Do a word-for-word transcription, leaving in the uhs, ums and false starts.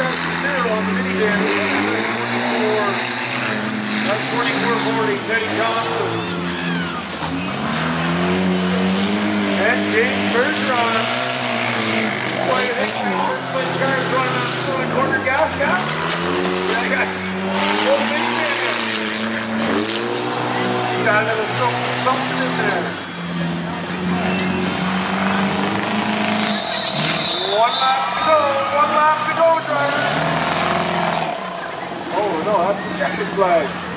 zero on the minivan. That's twenty-four forty, Teddy Thompson. And James Bergeron. Boy, I think this guy's running on the corner gas cap. Yeah, I got full minivan in. Got a little something, something in there. One lap to go, one lap to go, driver. Oh no, that's the checkered flag.